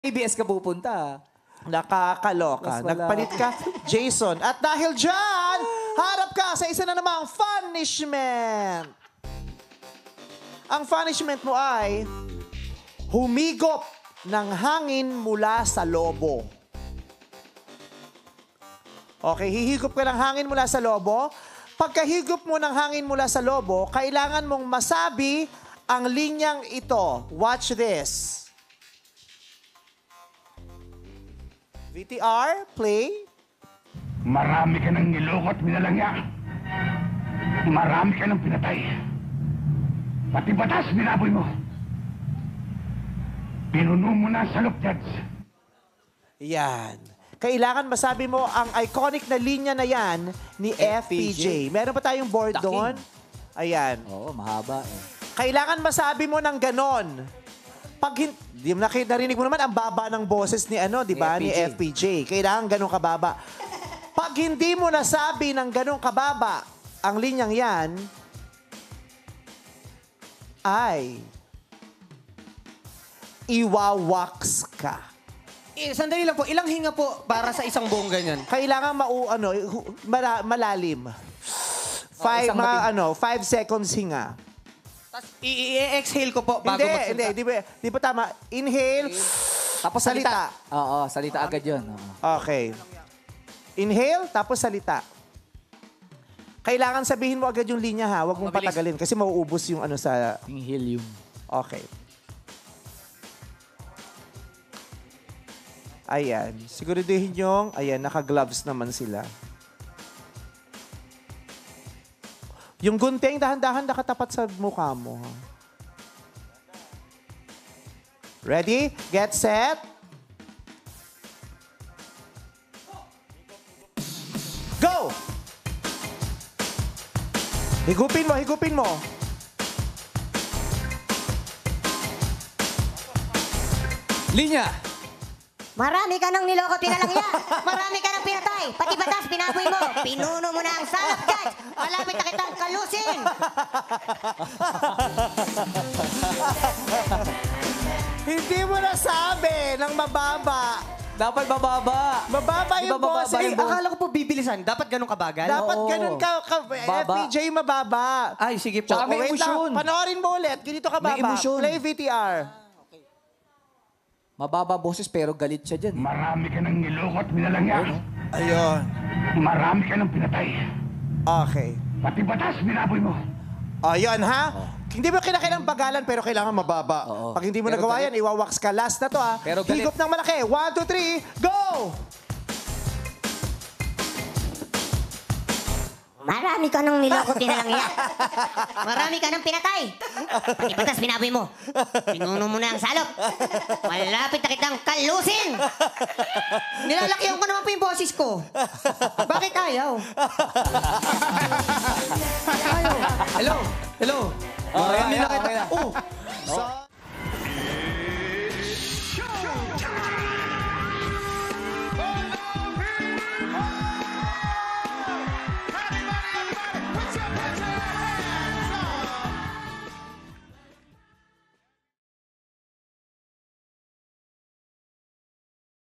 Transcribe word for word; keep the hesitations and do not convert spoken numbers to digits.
A B S ka pupunta. Nakakaloka. Mas wala. Nagpalit ka, Jason. At dahil dyan, harap ka sa isa na namang punishment. Ang punishment mo ay humigop ng hangin mula sa lobo. Okay, hihigop ka ng hangin mula sa lobo. Pagkahigop mo ng hangin mula sa lobo, kailangan mong masabi ang linyang ito. Watch this. V T R, play. Marami ka ng niloko at minalangya. Marami ka ng pinatay. Pati batas, binaboy mo. Pinuno mo na sa Judge. Yan. Kailangan masabi mo ang iconic na linya na yan ni F P J. Meron pa tayong board Daking. doon? Ayan. Oo, mahaba eh. Kailangan masabi mo ng ganon. Pag hin- di mo nakita, narinig mo naman ang baba ng boses ni ano, di ba? Ni Ni F P J. Kailangan ganon kababa. Pag hindi mo nasabi ng ganon kababa ang linyang yan, ay iwawax ka. Eh, sandali lang po, ilang hinga po para sa isang buong ganyan? Kailangan mau ano, hu- mala- malalim. Five, isang mga, matig- ano, five seconds hinga. Tapos i-exhale ko po bago Hindi, magsalita. hindi, di ba, di ba tama? Inhale, Tapos salita. Oo, salita agad yun. Oo. okay. Inhale, tapos salita. Kailangan sabihin mo agad yung linya ha, huwag mong Mabilis. patagalin kasi mauubos yung ano sa... Yung helium. Okay. Ayan. Siguraduhin yung, ayan, naka-gloves naman sila. Yung gunting, dahan-dahan nakatapat sa mukha mo. Ha? Ready? Get set. Go! Higupin mo, higupin mo. Linya! Marami ka nang niloko, tinalangya. Marami ka nang pinatay. Pati batas, pinaboy mo. Pinuno mo na ang salap, Judge. Malapit na kitang kalusin. Hindi mo nasabi ng mababa. Dapat bababa. Mababa Di ba yung bababa boses. Eh, yung boses? akala ko po bibilisan. Dapat ganun kabagal? Dapat Oo. ganun ka, ka F Baba. P J mababa. Ay, sige po. Tsaka may Wait lang, emosyon. panoorin mo ulit. Ganito ka baba. May emosyon. Play V T R. Mababa boses pero galit siya dyan. Marami ka ng niloko at minalangya. Ayun. Marami ka ng pinatay. Okay. Pati batas, binaboy mo. Ayun ha. Hindi mo kinakailang bagalan pero kailangan mababa. Oo. Pag hindi mo Pero nagawa galit. yan, iwawax ka. Last na to ha. Pero galit. Higop ng malaki. One, two, three, go! Marami ka nang niloko, tinalangya. Marami ka nang pinatay. Pati batas, pinaboy mo. Pinuno mo na ang salop. Malapit na kitang kalusin. Nilalakyan ko naman po yung boses ko. Bakit ayaw? ayaw. Hello? Hello?